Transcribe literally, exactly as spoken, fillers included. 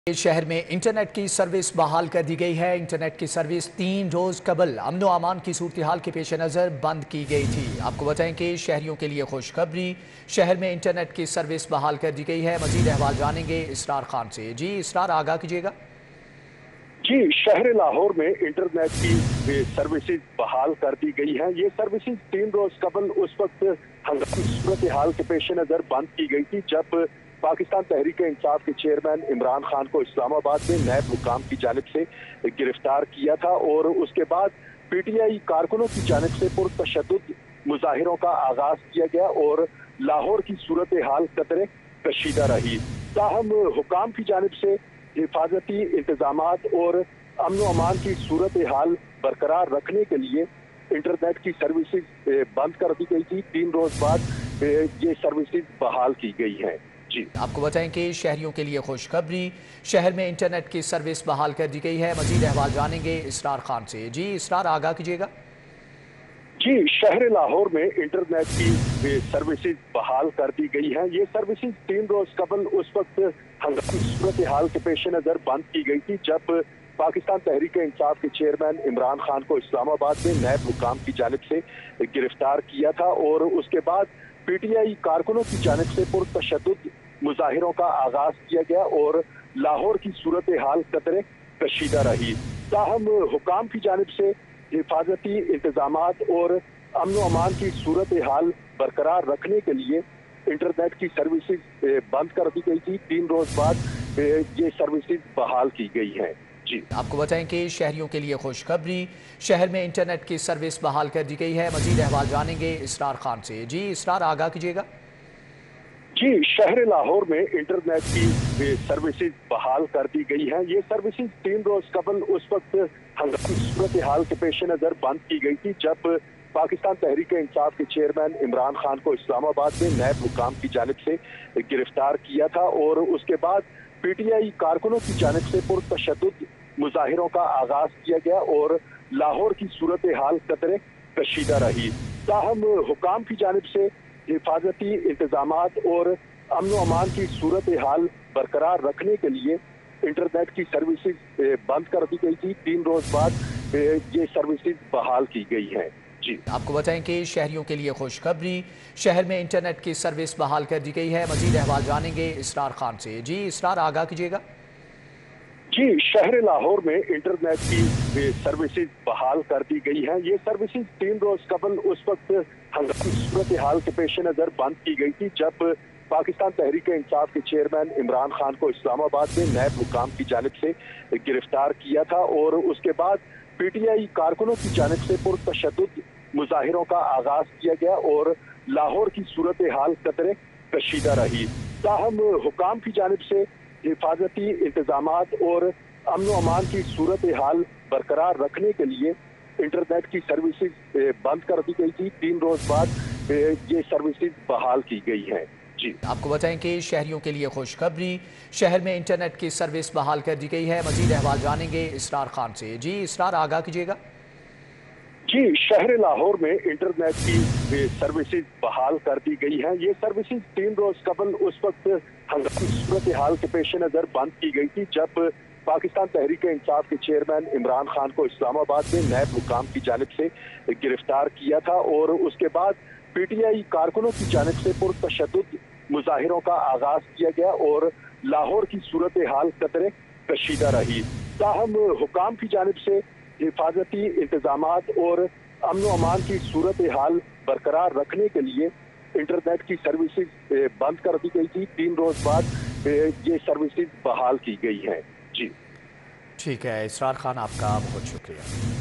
शहर में इंटरनेट की सर्विस बहाल कर दी गई है। इंटरनेट की सर्विस तीन रोज कबल अमन व अमान की सूरत-ए-हाल के पेश नज़र बंद की गई थी। आपको बताएं कि शहरियों के लिए खुशखबरी, शहर में इंटरनेट की सर्विस बहाल कर दी गई है। मजीद अहवाल जानेंगे इसरार खान से। जी इसरार, आगाह कीजिएगा। जी, शहर लाहौर में इंटरनेट की सर्विसेज बहाल कर दी गई हैं। ये सर्विसेज तीन रोज कबल उस वक्त हंगामी सूरत हाल के पेश नज़र बंद की गई थी जब पाकिस्तान तहरीक इंसाफ के चेयरमैन इमरान खान को इस्लामाबाद में नैब हुकाम की जानिब से गिरफ्तार किया था और उसके बाद पी टी आई कारकुनों की जानिब से पुरतशद्दुद मुजाहिरों का आगाज किया गया और लाहौर की सूरत हाल कतरे कशीदा रही। ताहम हुकाम की जानिब से हिफाजती इंतजामात और अमन अमान की सूरत हाल बरकरार रखने के लिए इंटरनेट की सर्विसेज बंद कर दी गई थी। तीन रोज बाद ये सर्विसेज बहाल की गई हैं। जी आपको बताएं कि शहरियों के लिए खुशखबरी, शहर में इंटरनेट की सर्विस बहाल कर दी गई है। मजीद अहवाल जानेंगे इसरार खान से। जी इसरार, आगाह कीजिएगा। जी, शहर लाहौर में इंटरनेट की सर्विसेज बहाल कर दी गई हैं। ये सर्विसेज तीन रोज कबल उस वक्त हंगामी सूरत हाल के पेश नज़र बंद की गई थी जब पाकिस्तान तहरीक इंसाफ के चेयरमैन इमरान खान को इस्लामाबाद में नैब हुकाम की जानिब से गिरफ्तार किया था और उसके बाद पी टी आई कारकुनों की जानिब से पुरतशद्दुद मुजाहिरों का आगाज किया गया और लाहौर की सूरत हाल कतरे कशीदा रही। ताहम हुकाम की जानिब से हिफाजती इंतजामात और अमन अमान की सूरत हाल बरकरार रखने के लिए इंटरनेट की सर्विसेज बंद कर दी गई थी। तीन रोज बाद ये सर्विसेज बहाल की गई हैं। जी आपको बताएं कि शहरियों के लिए खुशखबरी, शहर में इंटरनेट की सर्विस बहाल कर दी गई है। मजीद अहवाल जानेंगे इसरार खान से। जी इसरार, आगाह कीजिएगा। जी, शहर लाहौर में इंटरनेट की सर्विसेज बहाल कर दी गई हैं। ये सर्विसेज तीन रोज कबल उस वक्त हंगामी सूरत हाल के पेश नज़र बंद की गई थी जब पाकिस्तान तहरीक इंसाफ के चेयरमैन इमरान खान को इस्लामाबाद में नैब हुकाम की जानिब से गिरफ्तार किया था और उसके बाद पी टी आई कारकुनों की जानिब से पुरतशद्दुद मुजाहिरों का आगाज किया गया और लाहौर की सूरत हाल कतरे कशीदा रही। ताहम हुकाम की जानिब से हिफाजती इंतजामात और अमन अमान की सूरत हाल बरकरार रखने के लिए इंटरनेट की सर्विसेज बंद कर दी गई थी। तीन रोज बाद ये सर्विसेज बहाल की गई हैं। जी आपको बताएं कि शहरियों के लिए खुशखबरी, शहर में इंटरनेट की सर्विस बहाल कर दी गई है। मजीद अहवाल जानेंगे इसरार खान से। जी इसरार, आगाह कीजिएगा। जी, शहर लाहौर में इंटरनेट की सर्विसेज बहाल कर दी गई हैं। ये सर्विसेज तीन रोज कबल उस वक्त हंगामी सूरत हाल के पेश नज़र बंद की गई थी जब पाकिस्तान तहरीक इंसाफ के चेयरमैन इमरान खान को इस्लामाबाद में नैब हुकाम की जानिब से गिरफ्तार किया था और उसके बाद पी टी आई कारकुनों की जानिब से पुरतशद्दुद मुजाहिरों का आगाज किया गया और लाहौर की सूरत हाल कतरे कशीदा रही। ताहम हुकाम की जानिब से हिफाजती इंतजामात और अमन अमान की सूरत हाल बरकरार रखने के लिए इंटरनेट की सर्विसेज बंद कर दी गई थी। तीन रोज बाद ये सर्विसेज बहाल की गई हैं। जी आपको बताएं कि शहरियों के लिए खुशखबरी, शहर में इंटरनेट की सर्विस बहाल कर दी गई है। मजीद अहवाल जानेंगे इसरार खान से। जी इसरार, आगाह कीजिएगा। जी, शहर लाहौर में इंटरनेट की सर्विसेज बहाल कर दी गई हैं। ये सर्विसेज तीन रोज कबल उस वक्त हंगामी सूरत हाल के पेश नज़र बंद की गई थी जब पाकिस्तान तहरीक इंसाफ के चेयरमैन इमरान खान को इस्लामाबाद में नैब हुकाम की जानिब से गिरफ्तार किया था और उसके बाद पी टी आई कारकुनों की जानिब से पुरतशद्दुद मुजाहिरों का आगाज किया गया और लाहौर की सूरत हाल कतरे कशीदा रही। ताहम हुकाम की जानिब से हिफाजती इंतजामात और अमन अमान की सूरत हाल बरकरार रखने के लिए इंटरनेट की सर्विसेज बंद कर दी गई थी। तीन रोज बाद ये सर्विसेज बहाल की गई हैं। जी ठीक है इसरार खान, आपका बहुत शुक्रिया।